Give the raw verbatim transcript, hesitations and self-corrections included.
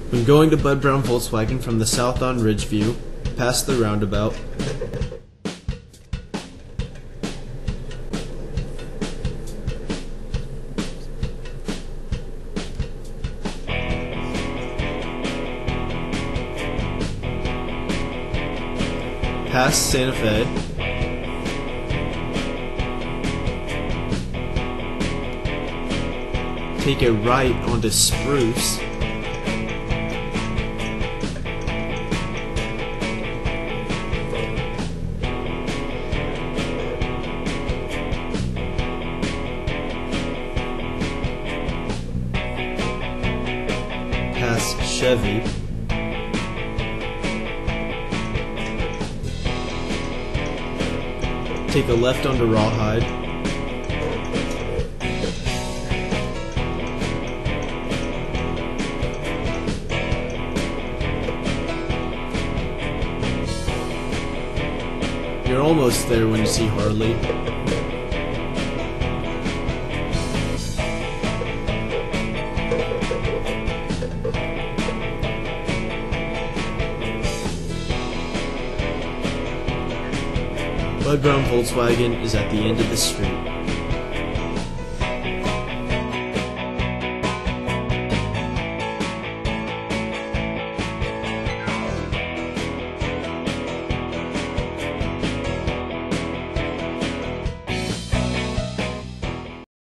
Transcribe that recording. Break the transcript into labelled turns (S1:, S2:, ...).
S1: When going to Bud Brown Volkswagen from the south on Ridgeview, past the roundabout, past Santa Fe, take a right onto Spruce, past Chevy, take a left onto Rawhide, you're almost there when you see Harley. Bud Brown Volkswagen is at the end of the street.